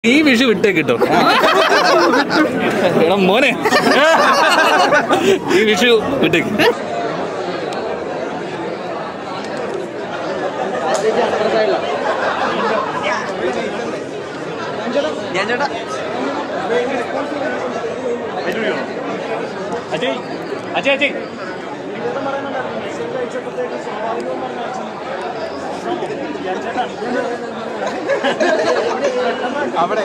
ഈ വിഷു വിട്ടേ കിട്ടും എടാ മോനെ ഈ വിഷു വിട്ടേക്ക്. അജയ് അജയ് അജയ് അവിടെ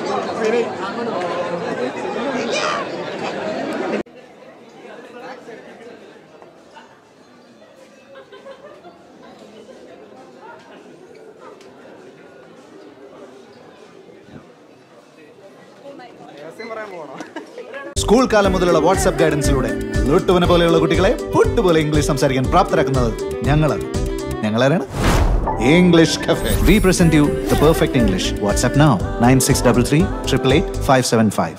സ്കൂൾ കാലം മുതലുള്ള വാട്സ്ആപ്പ് ഗൈഡൻസിലൂടെ ലുട്ടുവിനെ പോലെയുള്ള കുട്ടികളെ പുട്ടുപോലെ ഇംഗ്ലീഷ് സംസാരിക്കാൻ പ്രാപ്തരാക്കുന്നത് ഞങ്ങളാരാണ് English cafe. We present you the perfect English. WhatsApp now 9633 888 575.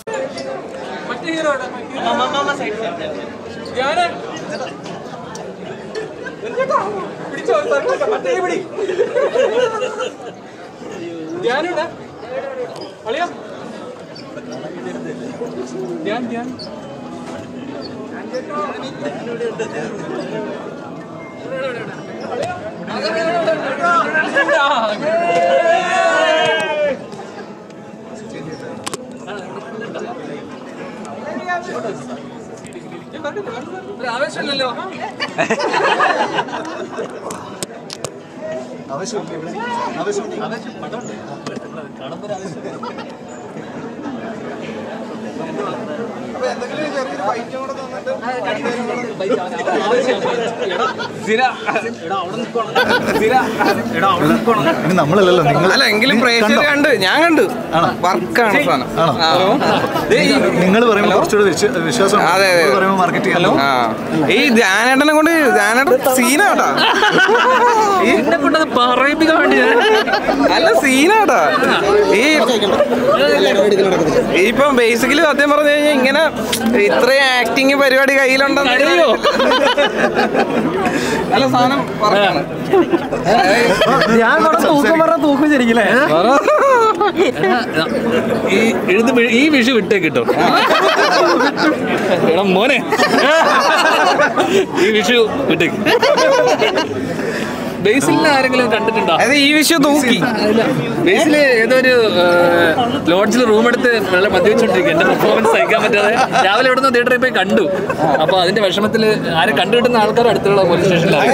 ആവശ്യമില്ലല്ലോ. നമ്മളല്ലല്ലോ അല്ല എങ്കിലും പ്രേക്ഷകർ കണ്ട് ഞാൻ കണ്ടു വർക്കാണ് സാധനം. നിങ്ങൾ പറയുമ്പോൾ കുറച്ചുകൂടെ വിശ്വാസം. അതെ അതെ മാർക്കറ്റ് ചെയ്യാലോ. ഈ ധ്യാനേട്ടനെ കൊണ്ട് ധ്യാനേട്ടൻ സീനാട്ടാ. എന്നെ കൊണ്ടത് പറയിപ്പിക്കാൻ വേണ്ടി അല്ല സീനാട്ടാ. ഇപ്പം ബേസിക്കലി സത്യം പറഞ്ഞു കഴിഞ്ഞാൽ ഇങ്ങനെ ഇത്രയും ആക്ടിങ് പരിപാടി കയ്യിലുണ്ടെന്ന് അറിയോ? അല്ല സാധനം വർക്കാണ്. ഞാൻ തൂക്കും ശരിക്കില്ലേ? ഈ വിഷു വിട്ടേ കിട്ടും എടാ മോനെ ഈ വിഷു വിട്ടേക്ക്. ബേസിൽ ആരെങ്കിലും കണ്ടിട്ടുണ്ടോ? അത് ഈ വിഷു തൂക്കി. ബേസില് ഏതൊരു ലോഡ്ജിൽ റൂം എടുത്ത് നല്ല മദ്യവെച്ചോണ്ടിരിക്കും. എന്റെ പെർഫോമൻസ് സഹിക്കാൻ പറ്റാതെ രാവിലെ എവിടെ നിന്ന് തിയേറ്ററിൽ പോയി കണ്ടു. അപ്പൊ അതിന്റെ വിഷമത്തില് ആരെ കണ്ടുകിട്ടുന്ന ആൾക്കാർ അടുത്തുള്ള പോലീസ് സ്റ്റേഷനിലാണ്.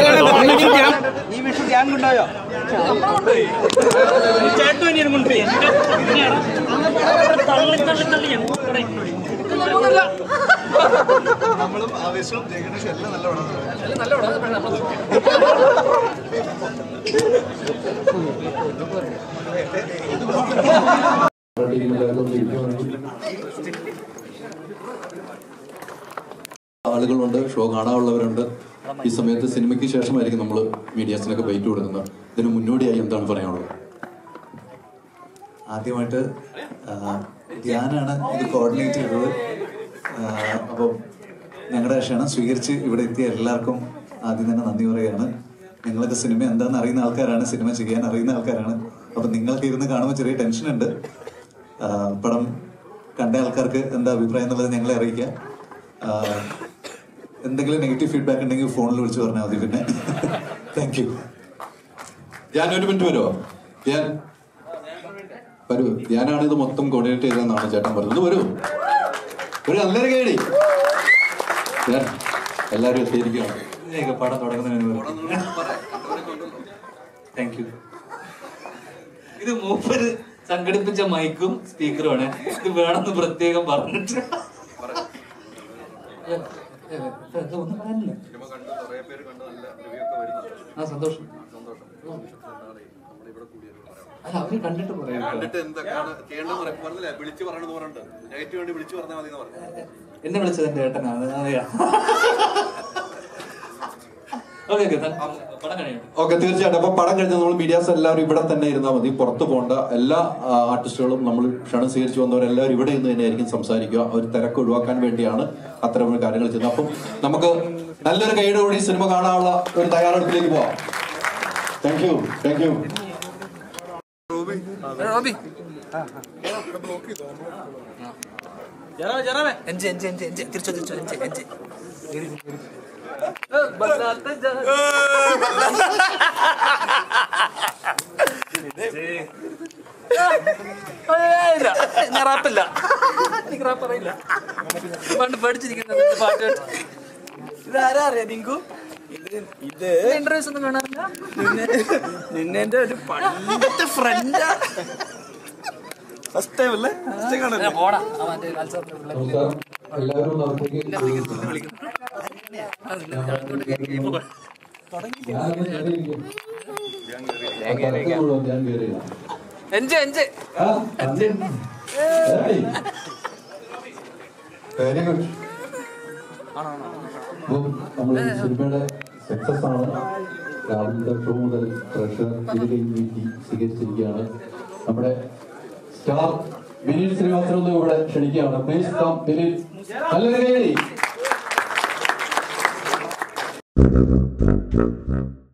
നമ്മളും ആവേശവും ജയഗണേഷും എല്ലാം ആളുകളുണ്ട്, ഷോ കാണാനുള്ളവരുണ്ട്. ഈ സമയത്ത് സിനിമയ്ക്ക് ശേഷമായിരിക്കും നമ്മൾ മീഡിയാസിനൊക്കെ ബൈറ്റ് കൊടുക്കുന്നത്. ഇതിന് മുന്നോടിയായി എന്താണ് പറയാനുള്ളത്? ആദ്യമായിട്ട് ധ്യാനാണ് ഇത് കോർഡിനേറ്റ് ചെയ്തത്. അപ്പം ഞങ്ങളുടെ ക്ഷണം സ്വീകരിച്ച് ഇവിടെ എത്തിയ എല്ലാവർക്കും ആദ്യം തന്നെ നന്ദി പറയുകയാണ്. ഞങ്ങളൊക്കെ സിനിമ എന്താണെന്ന് അറിയുന്ന ആൾക്കാരാണ്, സിനിമ ചെയ്യാൻ അറിയുന്ന ആൾക്കാരാണ്. അപ്പം നിങ്ങൾക്ക് ഇരുന്ന് കാണുമ്പോൾ ചെറിയ ടെൻഷനുണ്ട്. പടം കണ്ട ആൾക്കാർക്ക് എന്താ അഭിപ്രായം എന്നുള്ളത് ഞങ്ങളെ അറിയിക്കാം. എന്തെങ്കിലും നെഗറ്റീവ് ഫീഡ്ബാക്ക് ഉണ്ടെങ്കിൽ ഫോണിൽ വിളിച്ച് പറഞ്ഞാൽ മതി. പിന്നെ താങ്ക് യു. ധ്യാൻ ഒരു മിനിറ്റ് വരുമോ? വരൂ. ധ്യാനാണ് ഇത് മൊത്തം കോർഡിനേറ്റ് ചെയ്തതെന്നാണ് ചേട്ടൻ പറഞ്ഞത്. വരൂ, ഒരു നല്ലൊരു കേടി. എല്ലാവരും എത്തിയിരിക്കുകയാണ്. പടം തുടങ്ങുന്നതിന് താങ്ക് യു. ഇത് മൂപ്പര് സംഘടിപ്പിച്ച മൈക്കും സ്പീക്കറുമാണ്. ഇത് വേണമെന്ന് പ്രത്യേകം പറഞ്ഞിട്ട് ഒന്നും പറയാനില്ല. ആ സന്തോഷം. അല്ല അവര് കണ്ടിട്ട് പറയാം. എന്നെ വിളിച്ചത് എന്റെ ഏട്ടനാണ്. ഓക്കെ, തീർച്ചയായിട്ടും. അപ്പൊ പടം കഴിഞ്ഞ് നമ്മൾ മീഡിയാസ് എല്ലാവരും ഇവിടെ തന്നെ ഇരുന്നാൽ മതി, പുറത്തു പോകണ്ട. എല്ലാ ആർട്ടിസ്റ്റുകളും നമ്മൾ ക്ഷണം സ്വീകരിച്ചു വന്നവരെല്ലാവരും ഇവിടെ നിന്ന് തന്നെയായിരിക്കും സംസാരിക്കുക. ഒരു തിരക്ക് ഒഴിവാക്കാൻ വേണ്ടിയാണ് അത്തരം കാര്യങ്ങൾ ചെയ്യുന്നത്. അപ്പം നമുക്ക് നല്ലൊരു കൈയോടുകൂടി സിനിമ കാണാനുള്ള ഒരു തയ്യാറെടുപ്പിലേക്ക് പോവാം. Thank you. റോബി തിരിച്ചോ ഞാൻ റാപ്പില്ല, എനിക്ക് റാപ്പ് അറിയില്ല. പണ്ട് പഠിച്ചിരിക്കുന്നത് പാട്ട്. ഇതാരാ അറിയാ നിങ്കു? ഇത് ഇന്റർവ്യൂസ് ഒന്നും കാണാറില്ല. നിന്നെ ഒരു പണ്ടത്തെ ഫ്രണ്ടാ. ഫസ്റ്റ് ടൈം അല്ലേ? പോടാ എല്ലാവരും വെരി ഗുഡ്. നമ്മൾ സിനിമയുടെ സക്സസ് ആണ്. രാവിലത്തെ ഷോ മുതൽ പ്രഷർ സ്വീകരിച്ചിരിക്കുകയാണ്. നമ്മുടെ സ്റ്റാർ വിനീത് ശ്രീവാസ്തവനെ ഇവിടെ ക്ഷണിക്കുകയാണ്. Please come Vineeth. നല്ലൊരു കൈയടി.